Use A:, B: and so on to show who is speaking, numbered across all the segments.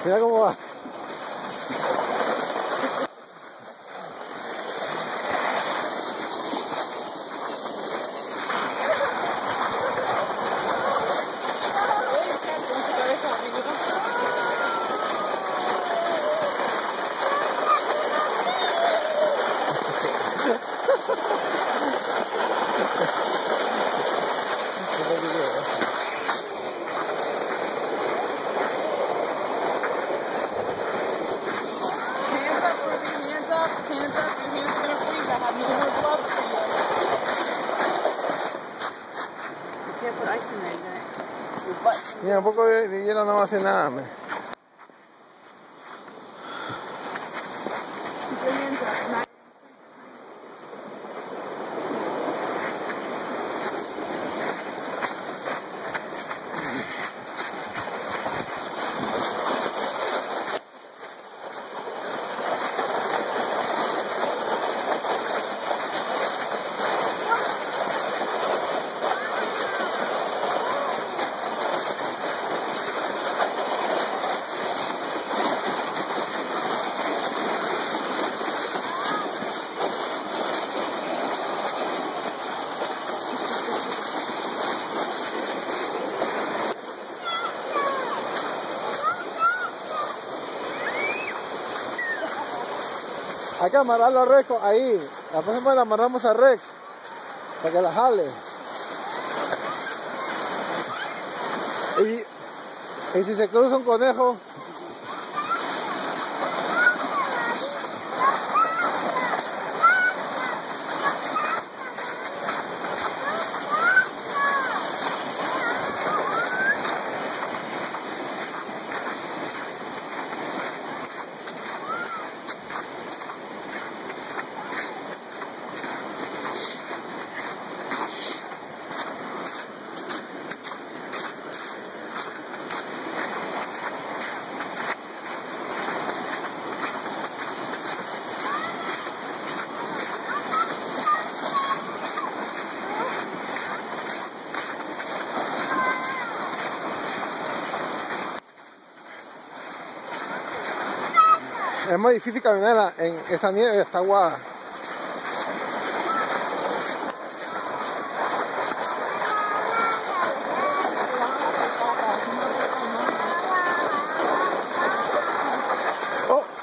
A: Mira cómo va. Mira, un poco de hielo no va a hacer nada, man. Hay que amarrarlo a rec ahí. La próxima la amarramos a rec para que la jale. Y si se cruza un conejo. Es más difícil caminar en esta nieve, está aguada. Oh.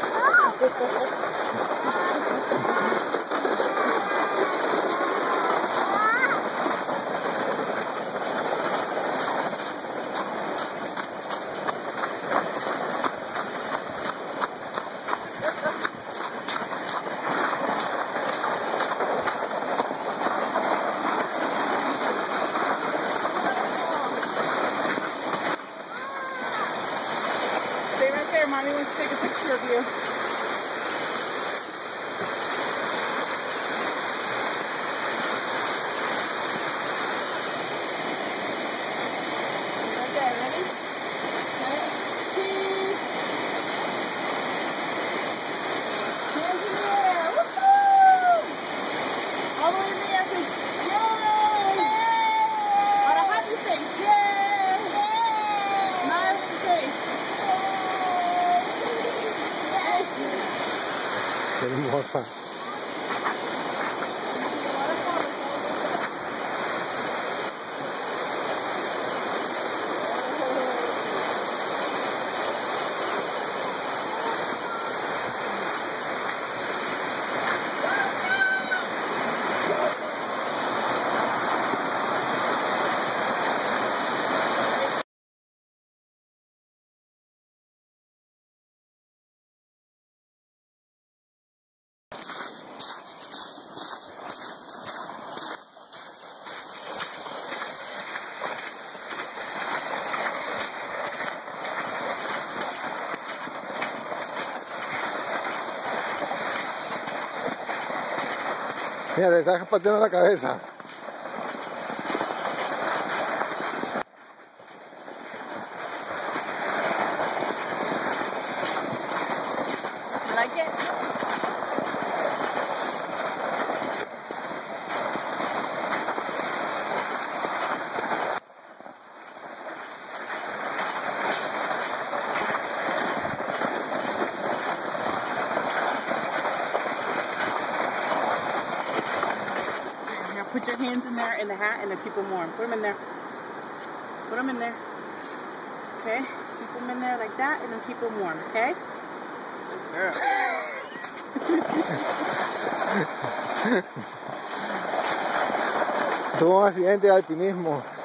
B: Mommy wants to take a picture of you. Okay, ready? Cheese. Hands in the air. Woohoo! All the way in the air. Say, yay! On a happy face. Yay! Smiling face.
A: Qué hermosa. Mira, le estás pateando la cabeza.
B: You like it? hands in there in the hat and then keep them warm. Put them in there. Put them in there. Okay? Keep them in there like that and then keep them warm. Okay? Good girl.
A: Tuvo un accidente de alpinismo.